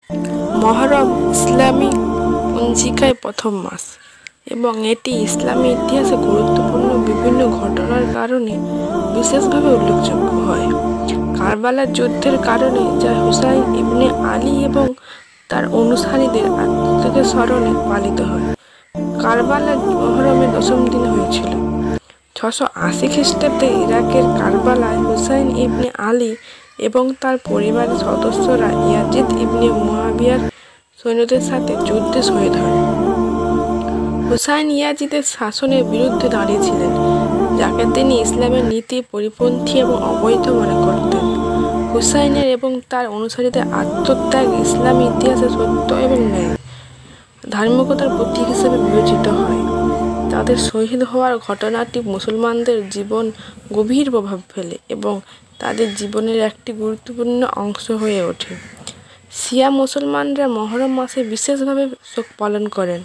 মহরম ইসলামী পঞ্জিকায় প্রথম মাস এবং এটি ইসলামী ইতিহাসে গুরুত্বপূর্ণ বিভিন্ন ঘটনার কারণে বিশেষভাবে উল্লেখযোগ্য হয়। কারবালার যুদ্ধের কারণে যা হুসাইন ইবনে আলী এবং তার অনুসারীদের আত্মত্যাগের স্মরণে পালিত হয়। কারবালা মহরমের দশম দিন হয়েছিল। 680 খ্রিস্টাব্দে ইরাকের কারবালায় হুসাইন ইবনে আলী এবং তার পরিবারের সদস্যরা ইয়াজিদ ইবনে মুয়াবিয়ার সৈন্যদের সাথে যুদ্ধে শহীদ হন। হুসাইন ইয়াজিদের শাসনের বিরুদ্ধে দাঁড়িয়েছিলেন, যাকে তিনি ইসলামের নীতি পরিপন্থী এবং অবৈধ মনে করতেন। হুসাইনের এবং তার অনুসারীদের আত্মত্যাগ ইসলামী ইতিহাসে সত্য এবং ন্যায় ধার্মিকতার প্রতীক হিসেবে বিবেচিত হয়। তাদের শহীদ হওয়ার ঘটনাটি মুসলমানদের জীবন গভীর প্রভাব ফেলে এবং তাদের জীবনের একটি গুরুত্বপূর্ণ অংশ হয়ে ওঠে। শিয়া মুসলমানরা মহরম মাসে বিশেষভাবে শোক পালন করেন।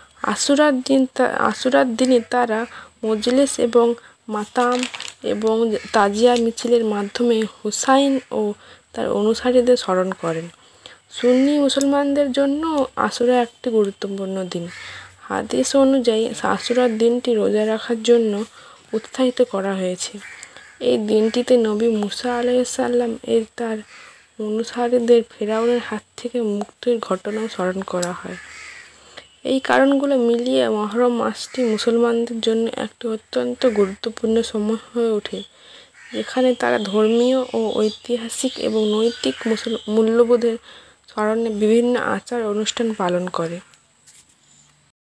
আশুরার দিনে তারা মজলিস এবং মাতাম এবং তাজিয়া মিছিলের মাধ্যমে হুসাইন ও তার অনুসারীদের স্মরণ করেন। সুন্নি মুসলমানদের জন্য আশুরা একটি গুরুত্বপূর্ণ দিন। হাদিস অনুযায়ী আশুরার দিনটি রোজা রাখার জন্য উৎসাহিত করা হয়েছে। এই দিনটিতে নবী মুসা আলাইহিসসালাম এর তার অনুসারীদের ফেরাউনের হাত থেকে মুক্তির ঘটনাও স্মরণ করা হয়। এই কারণগুলো মিলিয়ে মহরম মাসটি মুসলমানদের জন্য একটি অত্যন্ত গুরুত্বপূর্ণ সময় হয়ে ওঠে, যেখানে তারা ধর্মীয় ও ঐতিহাসিক এবং নৈতিক মূল্যবোধের স্মরণে বিভিন্ন আচার অনুষ্ঠান পালন করে।